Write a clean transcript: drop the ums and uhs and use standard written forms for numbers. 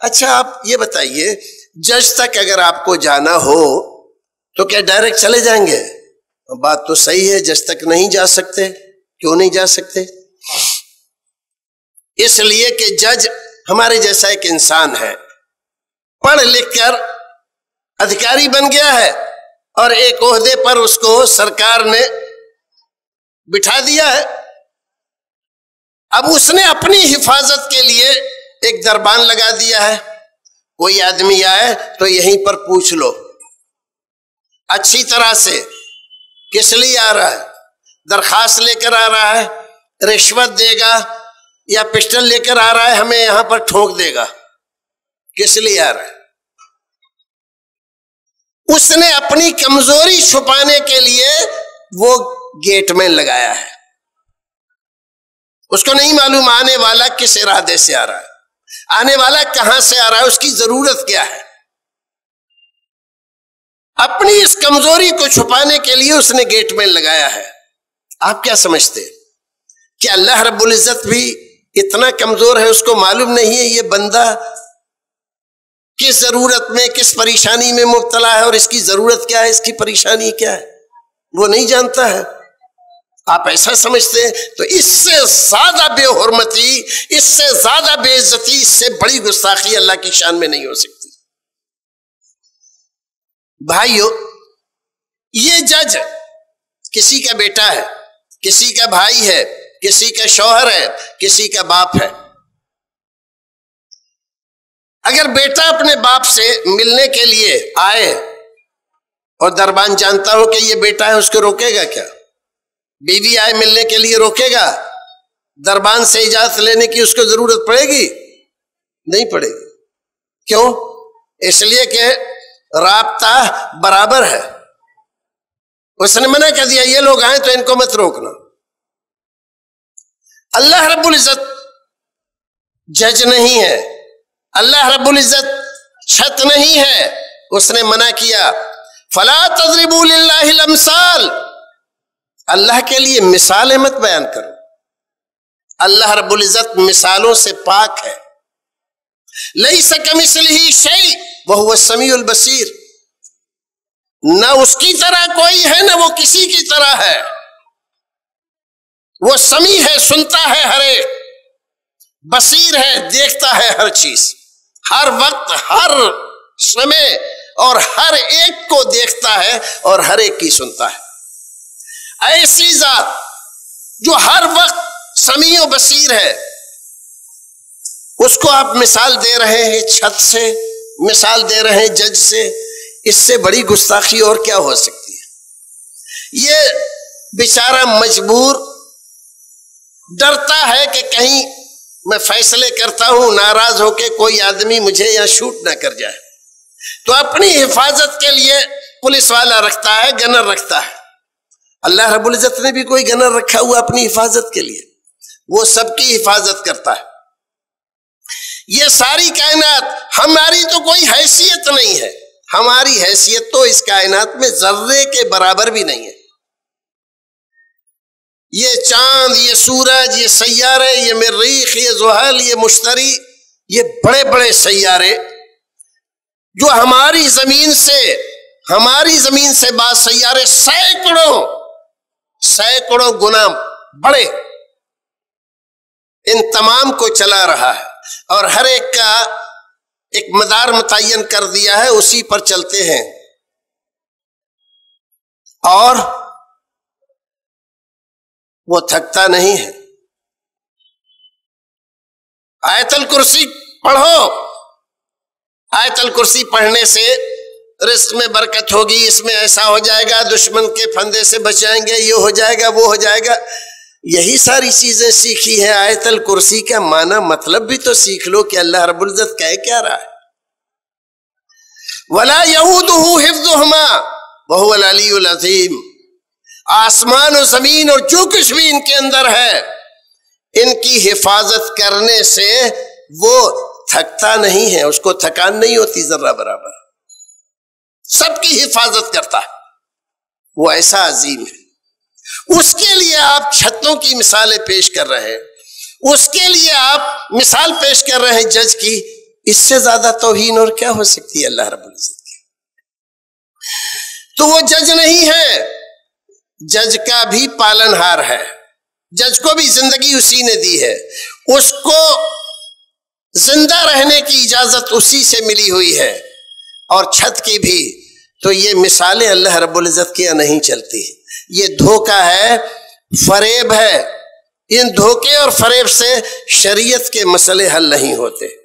اچھا آپ یہ بتائیے، جج تک اگر آپ کو جانا ہو تو کیا ڈائریکٹ چلے جائیں گے؟ بات تو صحیح ہے، جج تک نہیں جا سکتے. کیوں نہیں جا سکتے؟ اس لیے کہ جج ہمارے جیسا ایک انسان ہے، پڑھ لکھ کر ادھیکاری بن گیا ہے اور ایک عہدے پر اس کو سرکار نے بٹھا دیا ہے. اب اس نے اپنی حفاظت کے لیے ایک دربان لگا دیا ہے. کوئی آدمی آئے تو یہیں پر پوچھ لو اچھی طرح سے کس لیے آ رہا ہے، درخواست لے کر آ رہا ہے، رشوت دے گا یا پسٹل لے کر آ رہا ہے ہمیں یہاں پر ٹھونک دے گا، کس لیے آ رہا ہے؟ اس نے اپنی کمزوری چھپانے کے لیے وہ گیٹ مین لگایا ہے. اس کو نہیں معلوم آنے والا کس ارادے سے آ رہا ہے، آنے والا کہاں سے آ رہا ہے، اس کی ضرورت کیا ہے. اپنی اس کمزوری کو چھپانے کے لیے اس نے گیٹ مین لگایا ہے. آپ کیا سمجھتے کہ اللہ رب العزت بھی اتنا کمزور ہے، اس کو معلوم نہیں ہے یہ بندہ کس ضرورت میں، کس پریشانی میں مبتلا ہے اور اس کی ضرورت کیا ہے، اس کی پریشانی کیا ہے، وہ نہیں جانتا ہے؟ آپ ایسا سمجھتے ہیں تو اس سے زیادہ بے حرمتی، اس سے زیادہ بے عزتی، اس سے بڑی گستاخی اللہ کی شان میں نہیں ہو سکتی. بھائیو، یہ جج کسی کا بیٹا ہے، کسی کا بھائی ہے، کسی کا شوہر ہے، کسی کا باپ ہے. اگر بیٹا اپنے باپ سے ملنے کے لیے آئے اور دربان جانتا ہو کہ یہ بیٹا ہے، اس کو روکے گا کیا؟ بیوی آئے ملنے کے لیے روکے گا؟ دربان سے اجازت لینے کی اس کو ضرورت پڑے گی؟ نہیں پڑے گی. کیوں؟ اس لیے کہ رابطہ برابر ہے. اس نے منع کر دیا یہ لوگ آئیں تو ان کو مت روکنا. اللہ رب العزت جج نہیں ہے، اللہ رب العزت چھت نہیں ہے. اس نے منع کیا فلا تضربوا للہ الامثال، اللہ کے لیے مثالیں مت بیان کرو. اللہ رب العزت مثالوں سے پاک ہے. لیس کمثلہ شیء وہو السمیع البصیر، نہ اس کی طرح کوئی ہے نہ وہ کسی کی طرح ہے. وہ سمیع ہے، سنتا ہے ہر ایک، بصیر ہے، دیکھتا ہے ہر چیز، ہر وقت، ہر سمے اور ہر ایک کو دیکھتا ہے اور ہر ایک کی سنتا ہے. ایسی ذات جو ہر وقت سمیع و بصیر ہے، اس کو آپ مثال دے رہے ہیں چھت سے، مثال دے رہے ہیں جج سے. اس سے بڑی گستاخی اور کیا ہو سکتی ہے؟ یہ بیچارہ مجبور ڈرتا ہے کہ کہیں میں فیصلے کرتا ہوں، ناراض ہو کے کوئی آدمی مجھے یا شوٹ نہ کر جائے، تو اپنی حفاظت کے لیے پولیس والا رکھتا ہے، گنر رکھتا ہے. اللہ رب العزت نے بھی کوئی گنر رکھا ہوا اپنی حفاظت کے لیے، وہ سب کی حفاظت کرتا ہے. یہ ساری کائنات، ہماری تو کوئی حیثیت نہیں ہے، ہماری حیثیت تو اس کائنات میں ذرے کے برابر بھی نہیں ہے. یہ چاند، یہ سورج، یہ سیارے، یہ مریخ، یہ زحل، یہ مشتری، یہ بڑے بڑے سیارے جو ہماری زمین سے بعض سیارے سینکڑوں گنا بڑے، ان تمام کو چلا رہا ہے اور ہر ایک کا ایک مدار متعین کر دیا ہے، اسی پر چلتے ہیں. اور وہ تھکتا نہیں ہے. آیت الکرسی پڑھو، آیت الکرسی پڑھنے سے رزق میں برکت ہوگی، اس میں ایسا ہو جائے گا، دشمن کے پھندے سے بچ جائیں گے، یہ ہو جائے گا، وہ ہو جائے گا. یہی ساری چیزیں سیکھی ہے. آیت الکرسی کا معنی مطلب بھی تو سیکھ لو کہ اللہ رب العزت کہہ کیا رہا ہے. وَلَا يَئُودُهُ حِفْظُهُمَا وَهُوَ الْعَلِيُّ الْعَظِيمُ، آسمان و زمین اور جو کچھ بھی ان کے اندر ہے، ان کی حفاظت کرنے سے وہ تھکتا نہیں ہے، اس کو تھکان نہیں ہوتی ذرہ برابر، سب کی حفاظت کرتا ہے. وہ ایسا عظیم ہے. اس کے لیے آپ چھتوں کی مثالیں پیش کر رہے ہیں، اس کے لیے آپ مثال پیش کر رہے ہیں جج کی. اس سے زیادہ توہین اور کیا ہو سکتی ہے اللہ رب العزت کی؟ تو وہ جج نہیں ہے، جج کا بھی پالنہار ہے، جج کو بھی زندگی اسی نے دی ہے، اس کو زندہ رہنے کی اجازت اسی سے ملی ہوئی ہے، اور چھت کی بھی۔ تو یہ مثالیں اللہ رب العزت کی نہیں چلتی، یہ دھوکہ ہے، فریب ہے۔ ان دھوکے اور فریب سے شریعت کے مسئلے حل نہیں ہوتے۔